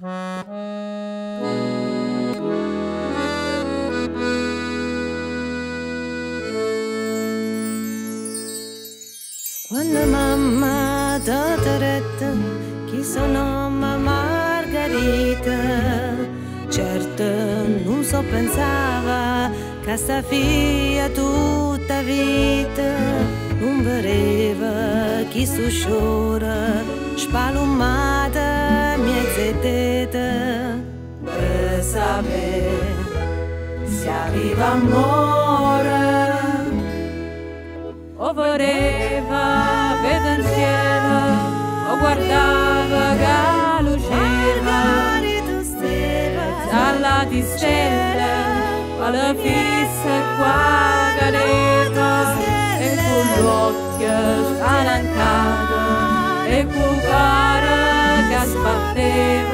Quando mamma t'ha detto che sono Margherita, certo non so pensava che sta figlia tutta vita non vedeva chi su sciora spalumata mezzeteta per sapere se arriva amore o voleva vedere il cielo o guardava che luceva dalla di stelle alla fissa qua cadeva e con l'occhio spalancato e con cuore che sbatteva